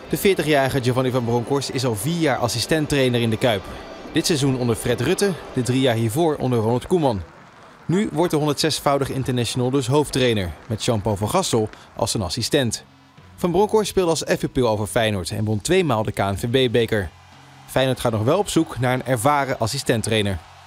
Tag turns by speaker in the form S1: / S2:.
S1: De 40-jarige Giovanni van Bronckhorst is al 4 jaar assistenttrainer in de Kuip. Dit seizoen onder Fred Rutte, de 3 jaar hiervoor onder Ronald Koeman. Nu wordt de 106-voudig international dus hoofdtrainer, met Jean-Paul van Gastel als zijn assistent. Van Bronckhorst speelde als FVP over Feyenoord en won 2 maal de KNVB-beker. Feyenoord gaat nog wel op zoek naar een ervaren assistenttrainer.